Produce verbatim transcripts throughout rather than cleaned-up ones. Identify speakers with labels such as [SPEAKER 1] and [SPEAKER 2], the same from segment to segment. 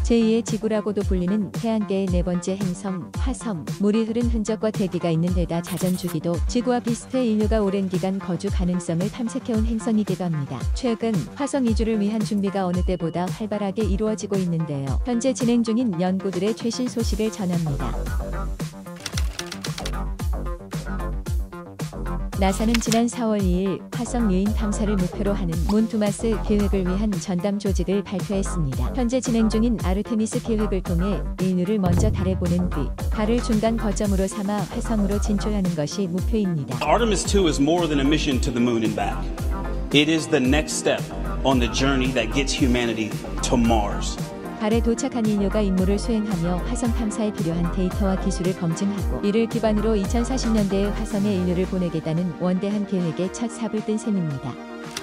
[SPEAKER 1] 제이의 지구라고도 불리는 태양계의 네 번째 행성, 화성. 물이 흐른 흔적과 대기가 있는 데다 자전 주기도 지구와 비슷해 인류가 오랜 기간 거주 가능성을 탐색해온 행성이기도 합니다. 최근 화성 이주를 위한 준비가 어느 때보다 활발하게 이루어지고 있는데요. 현재 진행 중인 연구들의 최신 소식을 전합니다. 나사는 지난 사월 이일 화성 유인 탐사를 목표로 하는 문 투마스 계획을 위한 전담 조직을 발표했습니다. 현재 진행 중인 아르테미스 계획을 통해 인류를 먼저 달에 보낸 뒤 달을 중간 거점으로 삼아 화성으로 진출하는 것이 목표입니다.
[SPEAKER 2] Artemis two is more than a mission to the moon and back. It is the next step on the journey that gets humanity to Mars.
[SPEAKER 1] 달에 도착한 인류가 임무를 수행하며 화성 탐사에 필요한 데이터와 기술을 검증하고 이를 기반으로 이천사십 년대에 화성에 인류를 보내겠다는 원대한 계획의 첫 삽을 뜬 셈입니다.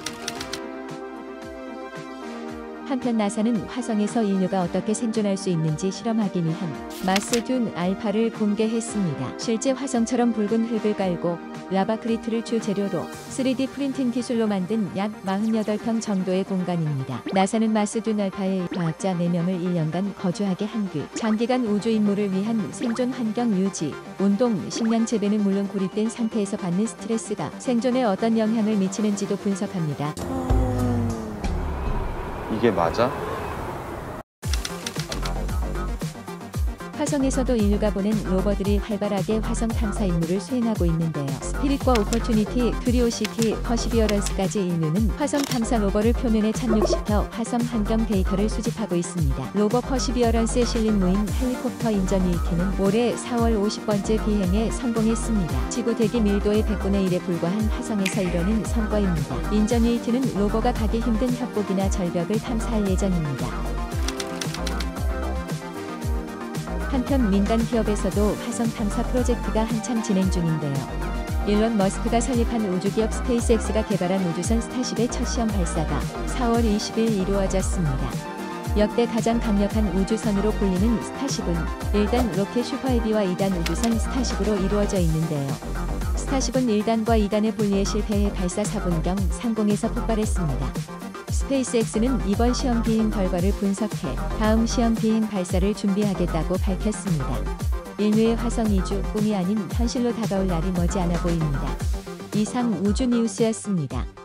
[SPEAKER 1] 한편 나사는 화성에서 인류가 어떻게 생존할 수 있는지 실험하기 위한 마스 듄 알파를 공개했습니다. 실제 화성처럼 붉은 흙을 깔고 라바크리트를 주 재료로 쓰리디 프린팅 기술로 만든 약 사십팔 평 정도의 공간입니다. 나사는 마스 듄 알파에 과학자 네 명을 일 년간 거주하게 한 뒤 장기간 우주 임무를 위한 생존 환경 유지, 운동, 식량 재배는 물론 고립된 상태에서 받는 스트레스가 생존에 어떤 영향을 미치는지도 분석합니다.
[SPEAKER 3] 이게 맞아?
[SPEAKER 1] 화성에서도 인류가 보낸 로버들이 활발하게 화성 탐사 임무를 수행하고 있는데요. 스피릿과 오퍼튜니티, 큐리오시티, 퍼시비어런스까지 인류는 화성 탐사 로버를 표면에 착륙시켜 화성 환경 데이터를 수집하고 있습니다. 로버 퍼시비어런스에 실린 무인 헬리콥터 인저니티는 올해 사월 오십 번째 비행에 성공했습니다. 지구 대기 밀도의 백분의 일에 불과한 화성에서 이뤄낸 성과입니다. 인저니티는 로버가 가기 힘든 협곡이나 절벽을 탐사할 예정입니다. 한편 민간 기업에서도 화성 탐사 프로젝트가 한참 진행 중인데요. 일론 머스크가 설립한 우주기업 스페이스엑스가 개발한 우주선 스타쉽의 첫 시험 발사가 사월 이십일 이루어졌습니다. 역대 가장 강력한 우주선으로 불리는 스타쉽은 일 단 로켓 슈퍼헤비와 이 단 우주선 스타쉽으로 이루어져 있는데요. 스타쉽은 일 단과 이 단의 분리에 실패해 발사 사 분경 상공에서 폭발했습니다. 스페이스엑스는 이번 시험 비행 결과를 분석해 다음 시험 비행 발사를 준비하겠다고 밝혔습니다. 인류의 화성 이주 꿈이 아닌 현실로 다가올 날이 머지않아 보입니다. 이상 우주뉴스였습니다.